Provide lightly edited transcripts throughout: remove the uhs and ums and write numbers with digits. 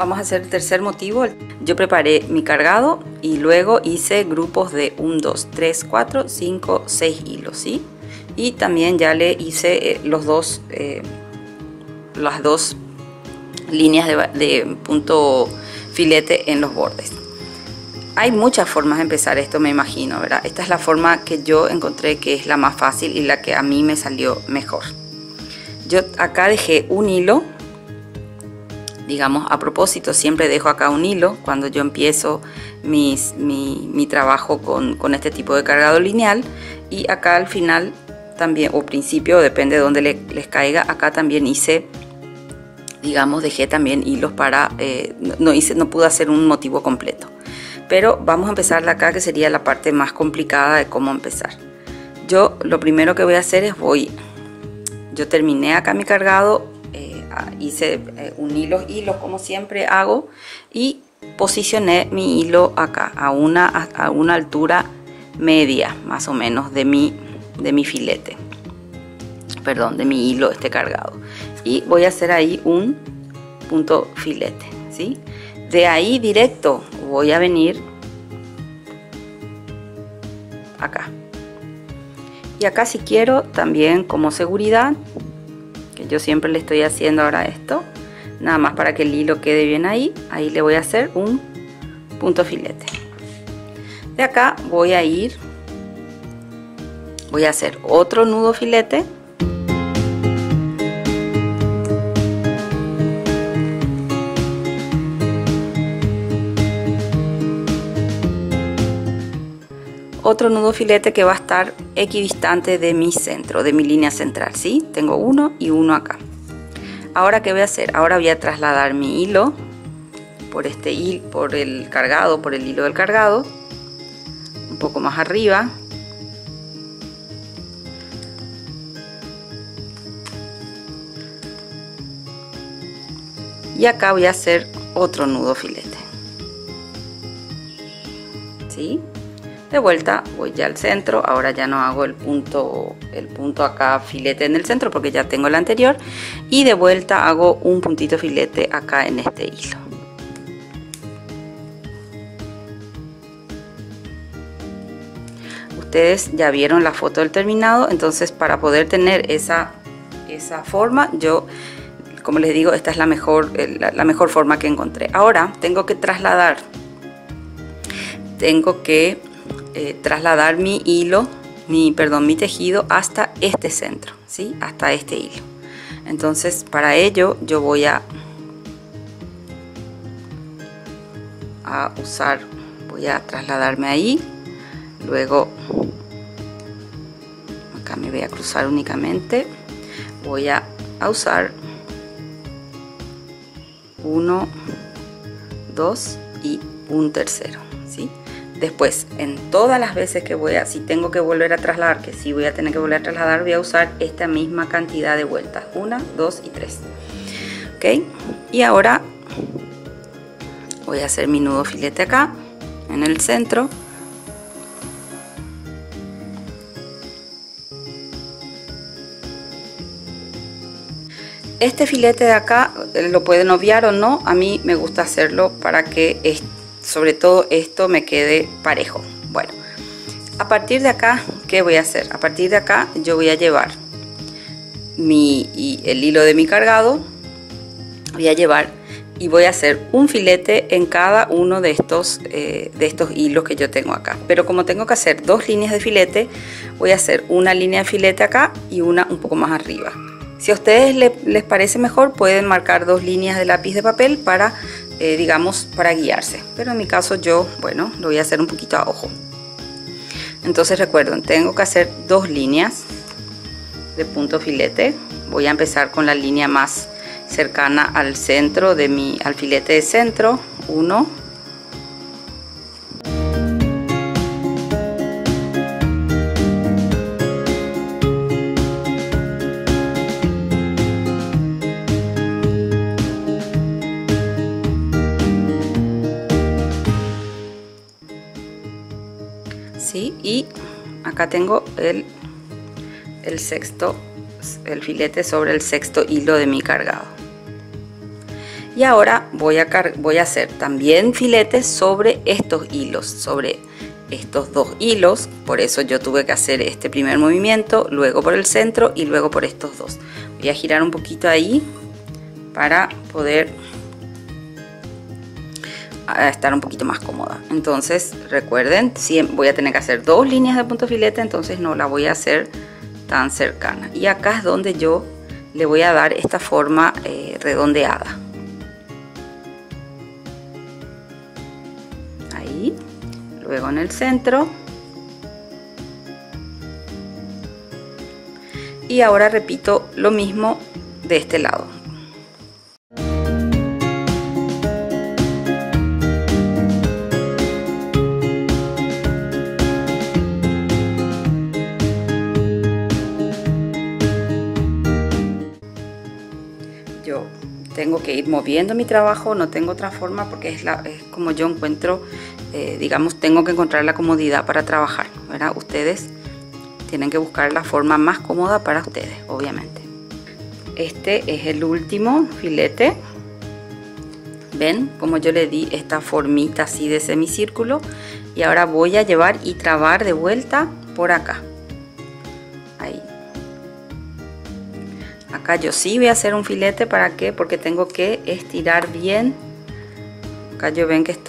vamos a hacer el tercer motivo. Yo preparé mi cargado y luego hice grupos de 1, 2, 3, 4, 5, 6 hilos, ¿sí? Y también ya le hice las dos líneas de punto filete en los bordes. Hay muchas formas de empezar esto, me imagino, ¿verdad? Esta es la forma que yo encontré que es la más fácil y la que a mí me salió mejor. Yo acá dejé un hilo, digamos, a propósito, siempre dejo acá un hilo cuando yo empiezo mi trabajo con este tipo de cargado lineal, y acá al final también, o principio, depende de dónde les caiga, acá también hice, digamos, dejé también hilos para, no pude hacer un motivo completo. Pero vamos a empezar de acá, que sería la parte más complicada de cómo empezar. Yo lo primero que voy a hacer es yo terminé acá mi cargado, hice un hilos como siempre hago, y posicioné mi hilo acá a una altura media más o menos de mi filete, perdón, de mi hilo cargado, y voy a hacer ahí un punto filete, ¿sí? De ahí directo voy a venir acá, y acá si quiero también, como seguridad, que yo siempre le estoy haciendo ahora esto, nada más para que el hilo quede bien ahí le voy a hacer un punto filete. De acá voy a hacer otro nudo filete, otro nudo filete que va a estar equidistante de mi centro, de mi línea central, ¿sí? Tengo uno y uno acá. Ahora, ¿qué voy a hacer? Ahora voy a trasladar mi hilo por el hilo del cargado, un poco más arriba. Y acá voy a hacer otro nudo filete, ¿sí? De vuelta voy ya al centro. Ahora ya no hago el punto acá filete en el centro porque ya tengo el anterior, y de vuelta hago un puntito filete acá en este hilo. Ustedes ya vieron la foto del terminado, entonces para poder tener esa forma, yo, como les digo, esta es la mejor forma que encontré. Ahora tengo que trasladar mi hilo, mi tejido hasta este centro, ¿sí? Hasta este hilo. Entonces, para ello yo voy a trasladarme ahí, luego acá me voy a cruzar únicamente, voy a usar 1, 2 y un tercero, ¿sí? Después, en todas las veces que si tengo que volver a trasladar, que sí voy a tener que volver a trasladar, voy a usar esta misma cantidad de vueltas, 1, 2 y 3. ¿Ok? Y ahora voy a hacer mi nudo filete acá, en el centro. Este filete de acá lo pueden obviar o no, a mí me gusta hacerlo para que sobre todo esto me quede parejo. Bueno, a partir de acá, ¿qué voy a hacer? A partir de acá yo voy a llevar el hilo de mi cargado, y voy a hacer un filete en cada uno de estos hilos que yo tengo acá. Pero como tengo que hacer dos líneas de filete, voy a hacer una línea de filete acá y una un poco más arriba. Si a ustedes les parece mejor, pueden marcar dos líneas de lápiz de papel para, digamos, para guiarse. Pero en mi caso yo, bueno, lo voy a hacer un poquito a ojo. Entonces recuerden, tengo que hacer dos líneas de punto filete. Voy a empezar con la línea más cercana al centro al filete de centro, 1. ¿Sí? Y acá tengo el filete sobre el sexto hilo de mi cargado. Y ahora voy a hacer también filetes sobre estos hilos, sobre estos dos hilos. Por eso yo tuve que hacer este primer movimiento, luego por el centro y luego por estos dos. Voy a girar un poquito ahí para poder estar un poquito más cómoda. Entonces recuerden, voy a tener que hacer dos líneas de punto filete, entonces no la voy a hacer tan cercana. Y acá es donde yo le voy a dar esta forma redondeada. Ahí, luego en el centro. Y ahora repito lo mismo de este lado. Yo tengo que ir moviendo mi trabajo, no tengo otra forma porque es como yo encuentro, digamos, tengo que encontrar la comodidad para trabajar, ¿verdad? Ustedes tienen que buscar la forma más cómoda para ustedes, obviamente. Este es el último filete. ¿Ven? Como yo le di esta formita así de semicírculo. Y ahora voy a llevar y trabar de vuelta por acá. Ahí. Acá yo sí voy a hacer un filete. ¿Para qué? Porque tengo que estirar bien. Acá yo ven que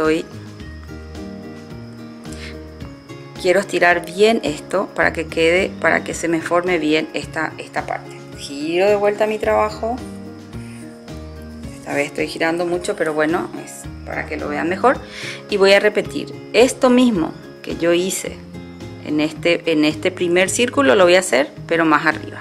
quiero estirar bien esto para que quede, para que se me forme bien esta parte. Giro de vuelta mi trabajo. Esta vez estoy girando mucho, pero bueno, es para que lo vean mejor. Y voy a repetir esto mismo que yo hice en este primer círculo, lo voy a hacer, pero más arriba.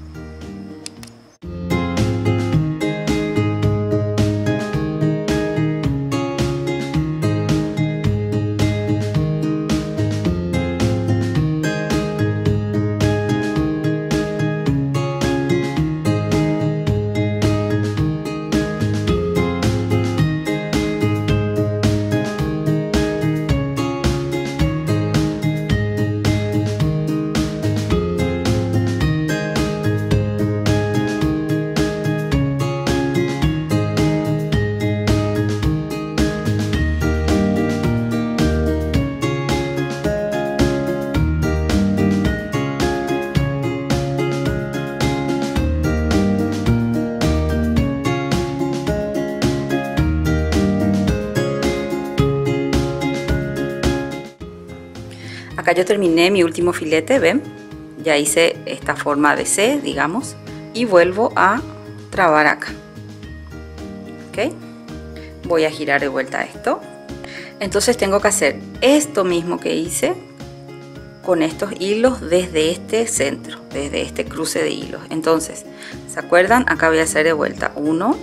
Acá yo terminé mi último filete, ¿ven? Ya hice esta forma de C, digamos, y vuelvo a trabar acá. ¿Ok? Voy a girar de vuelta esto. Entonces tengo que hacer esto mismo que hice con estos hilos desde este centro, desde este cruce de hilos. Entonces, ¿se acuerdan? Acá voy a hacer de vuelta 1,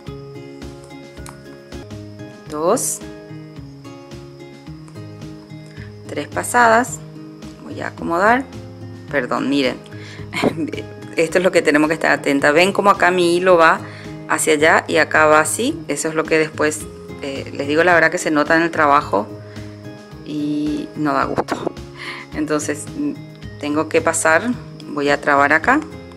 2, 3 pasadas. Voy a acomodar, perdón, miren, esto es lo que tenemos que estar atentas. Ven como acá mi hilo va hacia allá y acá va así. Eso es lo que después les digo la verdad que se nota en el trabajo y no da gusto. Entonces tengo que pasar, voy a trabar acá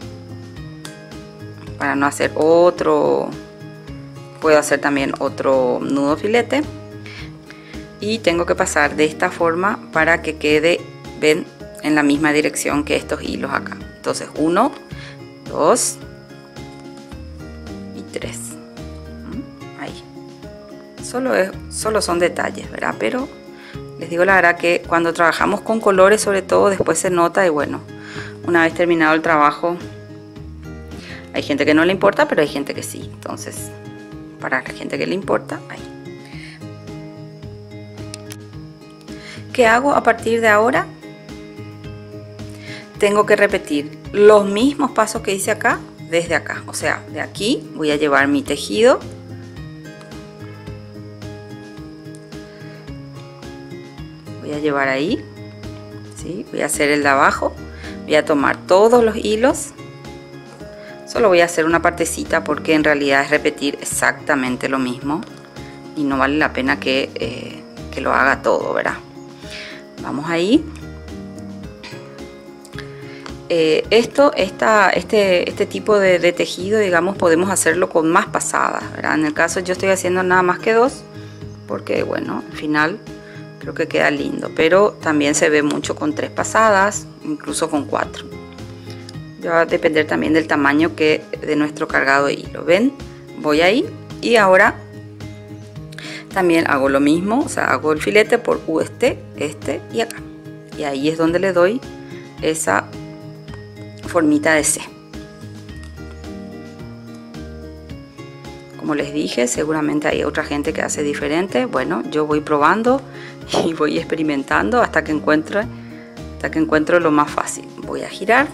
para no hacer otro. Puedo hacer también otro nudo filete. Y tengo que pasar de esta forma para que quede, ven, en la misma dirección que estos hilos acá. Entonces 1, 2 y 3. Ahí. Solo son detalles, ¿verdad? Pero les digo la verdad que cuando trabajamos con colores, sobre todo, después se nota. Y bueno, una vez terminado el trabajo, hay gente que no le importa, pero hay gente que sí. Entonces, para la gente que le importa, ahí. ¿Qué hago a partir de ahora? Tengo que repetir los mismos pasos que hice acá, desde acá. O sea, de aquí voy a llevar mi tejido. Voy a llevar ahí. ¿Sí? Voy a hacer el de abajo. Voy a tomar todos los hilos. Solo voy a hacer una partecita porque en realidad es repetir exactamente lo mismo. Y no vale la pena que lo haga todo, ¿verdad? Vamos ahí Este tipo de tejido, digamos, podemos hacerlo con más pasadas, ¿verdad? En el caso yo estoy haciendo nada más que 2, porque bueno, al final creo que queda lindo, pero también se ve mucho con 3 pasadas, incluso con 4. Ya va a depender también del tamaño de nuestro cargado de hilo. ¿Ven? Voy ahí y ahora también hago lo mismo, o sea, hago el filete por este y acá. Y ahí es donde le doy esa formita de C. Como les dije, seguramente hay otra gente que hace diferente. Bueno, yo voy probando y voy experimentando hasta que encuentro lo más fácil. Voy a girar.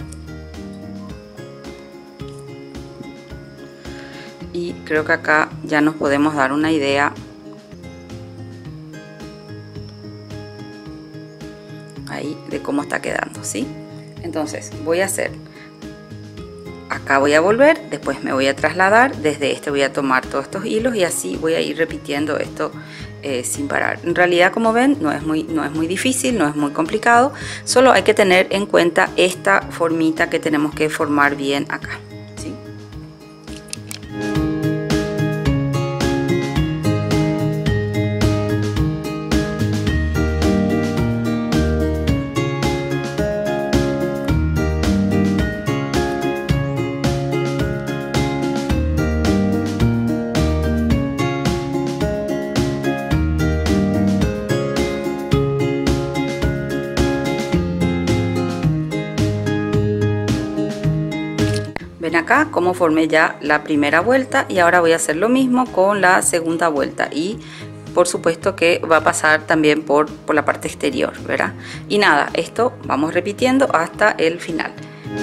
Y creo que acá ya nos podemos dar una idea ahí de cómo está quedando, ¿sí? Entonces voy a hacer, acá voy a volver, después me voy a trasladar, desde este voy a tomar todos estos hilos y así voy a ir repitiendo esto sin parar. En realidad, como ven, no es muy difícil, no es muy complicado, solo hay que tener en cuenta esta formita que tenemos que formar bien acá, ¿sí? Ven acá cómo formé ya la primera vuelta y ahora voy a hacer lo mismo con la segunda vuelta y por supuesto que va a pasar también por la parte exterior, ¿verdad? Y nada, esto vamos repitiendo hasta el final.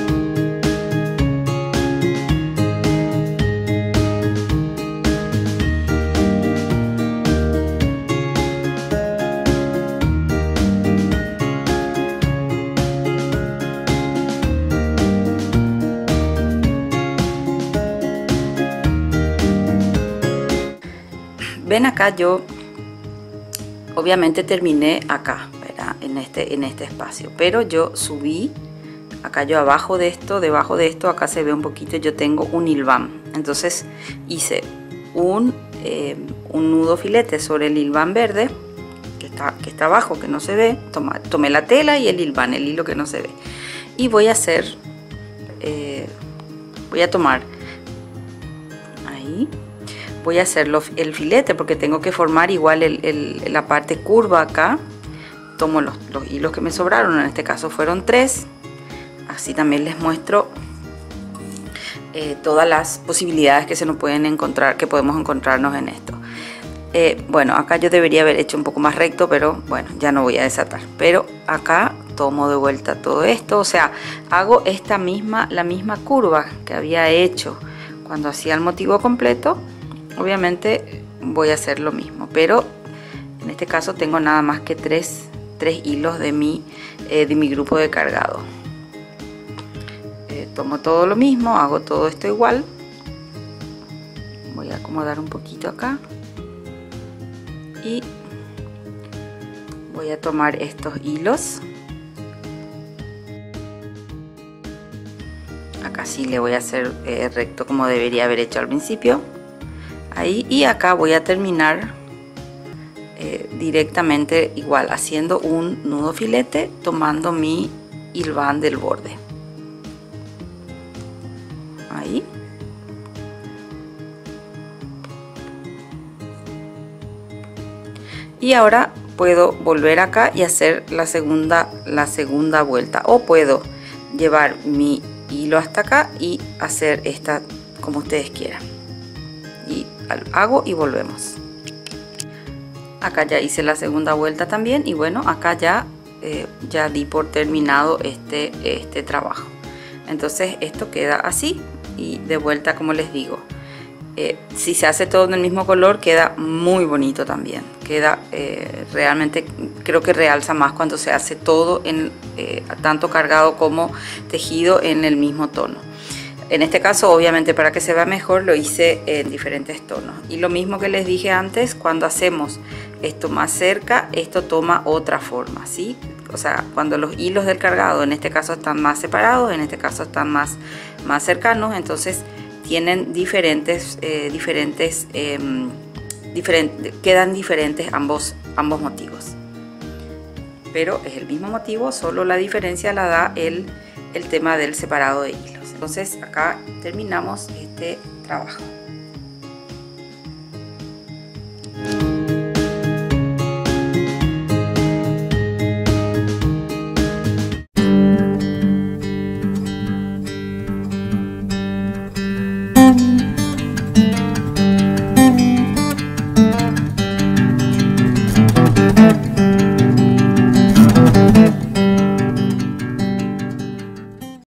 Ven acá, yo obviamente terminé acá, ¿verdad? En este espacio, pero yo subí acá, yo abajo de esto, debajo de esto, acá se ve un poquito, yo tengo un hilván, entonces hice un nudo filete sobre el hilván verde que está abajo, que no se ve. Tomé la tela y el hilván, el hilo que no se ve, y voy a hacer, voy a tomar ahí. Voy a hacer el filete porque tengo que formar igual la parte curva acá. Tomo los hilos que me sobraron, en este caso fueron 3. Así también les muestro todas las posibilidades que se nos pueden encontrar, que podemos encontrarnos en esto. Bueno, acá yo debería haber hecho un poco más recto, pero bueno, ya no voy a desatar. Pero acá tomo de vuelta todo esto, o sea, hago la misma curva que había hecho cuando hacía el motivo completo. Obviamente voy a hacer lo mismo, pero en este caso tengo nada más que 3 hilos de mi grupo de cargado. Tomo todo lo mismo, hago todo esto igual. Voy a acomodar un poquito acá y voy a tomar estos hilos. Acá sí le voy a hacer recto como debería haber hecho al principio. Ahí, y acá voy a terminar directamente igual, haciendo un nudo filete, tomando mi hilván del borde. Ahí. Y ahora puedo volver acá y hacer la segunda vuelta, o puedo llevar mi hilo hasta acá y hacer esta como ustedes quieran. Y hago y volvemos. Acá ya hice la segunda vuelta también, y bueno, acá ya di por terminado este trabajo. Entonces esto queda así, y de vuelta, como les digo, si se hace todo en el mismo color queda muy bonito también. Queda realmente, creo que realza más cuando se hace todo tanto cargado como tejido en el mismo tono. En este caso, obviamente, para que se vea mejor, lo hice en diferentes tonos. Y lo mismo que les dije antes, cuando hacemos esto más cerca, esto toma otra forma, ¿sí? o sea, cuando los hilos del cargado en este caso están más separados, en este caso están más cercanos, entonces tienen quedan diferentes ambos motivos. Pero es el mismo motivo, solo la diferencia la da el tema del separado de hilos. Entonces acá terminamos este trabajo.